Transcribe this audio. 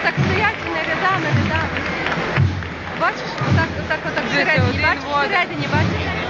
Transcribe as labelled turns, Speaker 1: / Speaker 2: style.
Speaker 1: так стоять і не рядами. Бачиш, отак всередині, бачиш, всередині, бачиш?